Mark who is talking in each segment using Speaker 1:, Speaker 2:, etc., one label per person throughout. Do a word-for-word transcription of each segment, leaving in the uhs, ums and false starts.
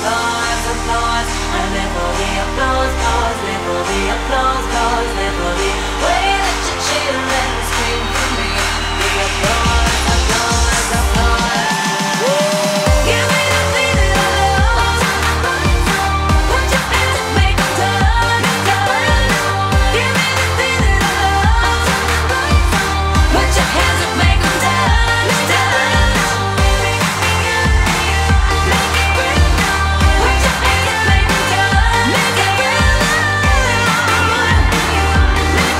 Speaker 1: applause, applause. I live for the applause, applause, live for the applause, applause, live for the way that you cheer and scream for me. The applause, applause, applause. Give me the feeling of love. Put your hands up, make 'em turn, turn. Give me the feeling of love. Put your hands up, make 'em turn, turn. Put your hands up, make 'em turn, turn.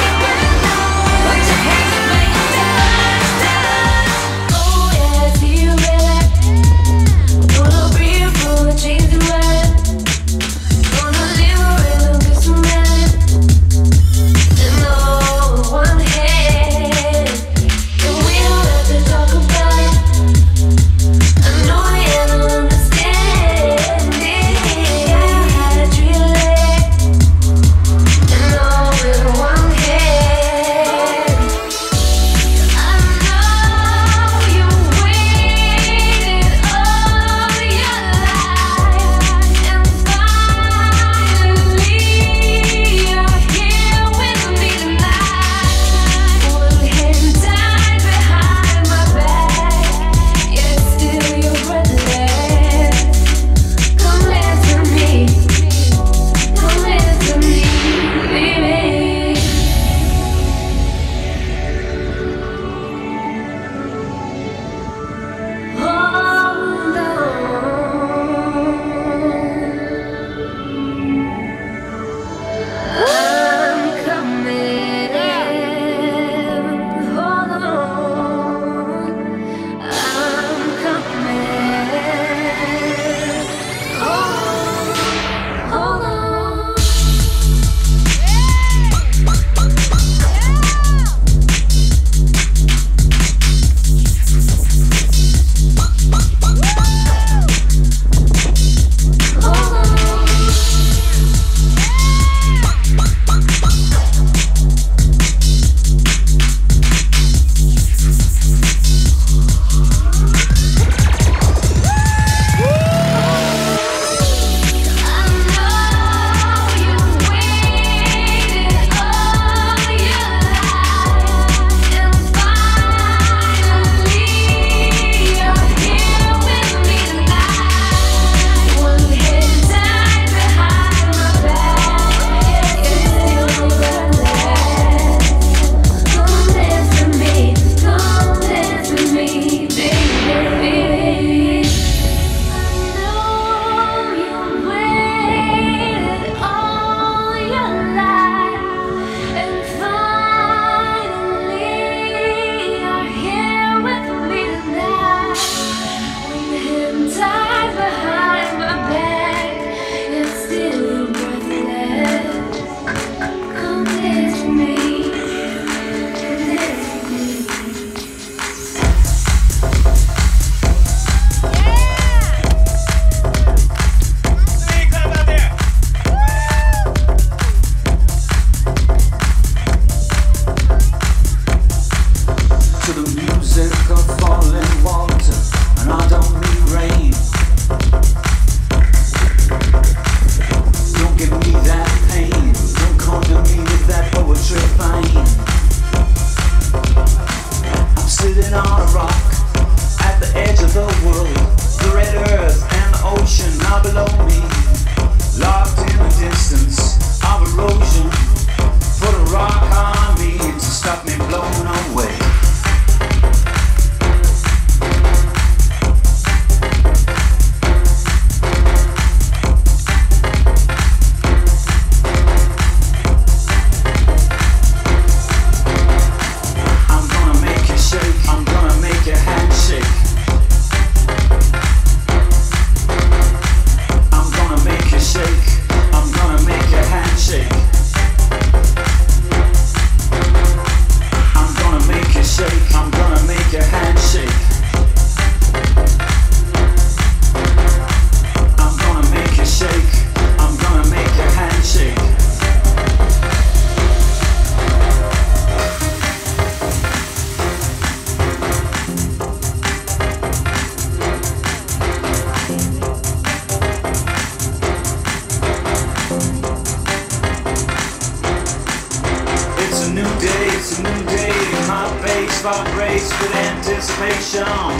Speaker 2: a new day, my bass vibrates with anticipation.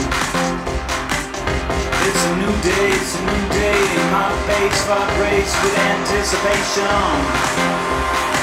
Speaker 2: It's a new day, it's a new day, my bass vibrates with anticipation.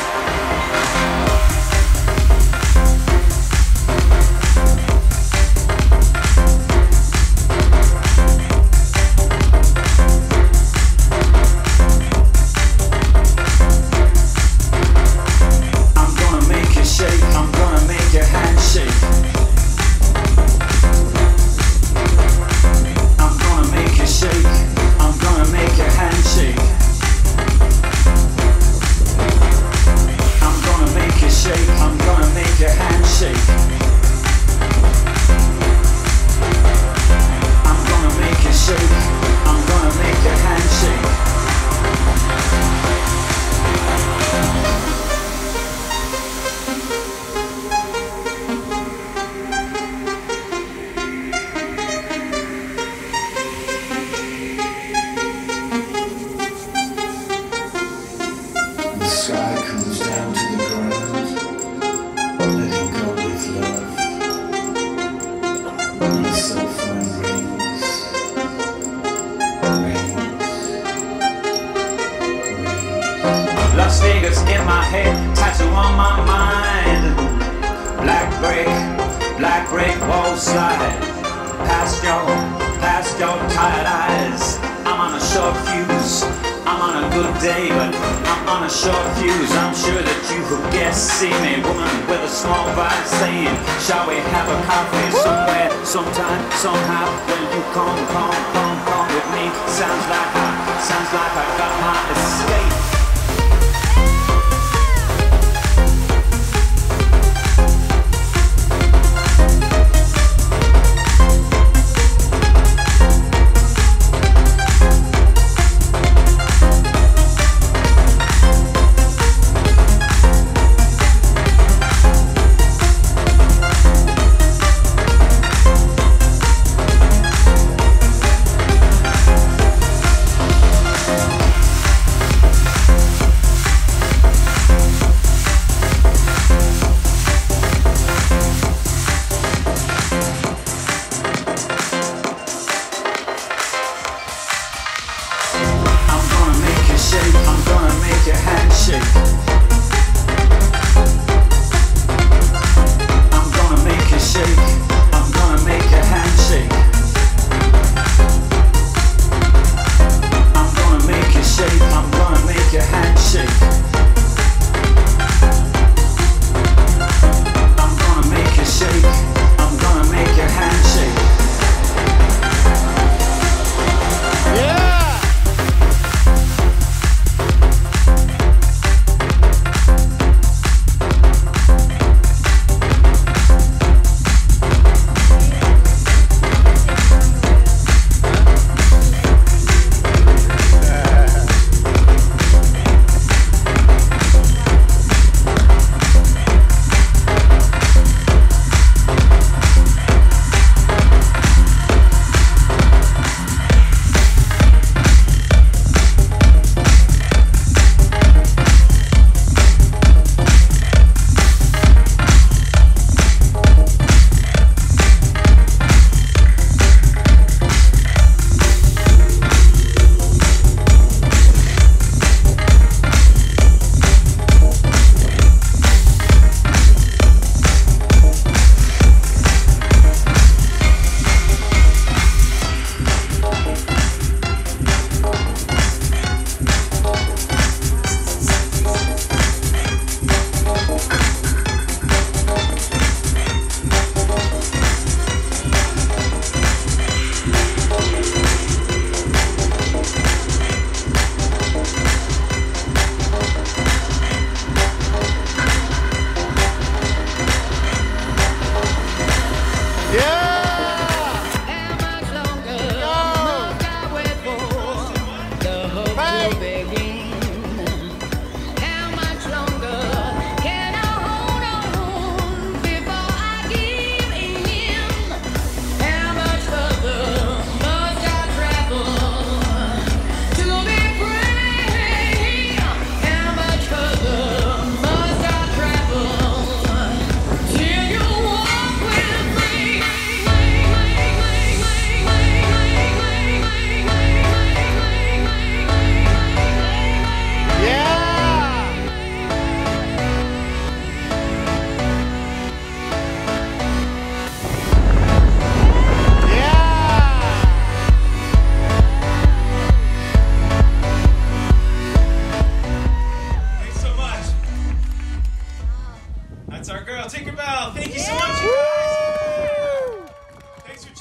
Speaker 2: Las Vegas in my head, tattoo on my mind. Black brick, black brick wall slide. Past your, past your tired eyes. I'm on a short fuse, I'm on a good day, but I'm on a short fuse. I'm sure that you could guess, see me, woman with a small vibe saying, shall we have a coffee somewhere, sometime, somehow? Will you come, come, come, come with me? Sounds like I, sounds like I got my escape.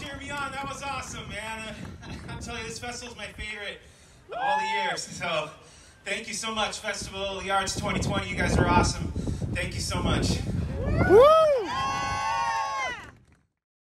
Speaker 3: cheering me on. That was awesome, man. Uh, I'm telling you, this festival is my favorite of all the years. So thank you so much, Festival of the Arts twenty twenty. You guys are awesome. Thank you so much.
Speaker 4: Woo!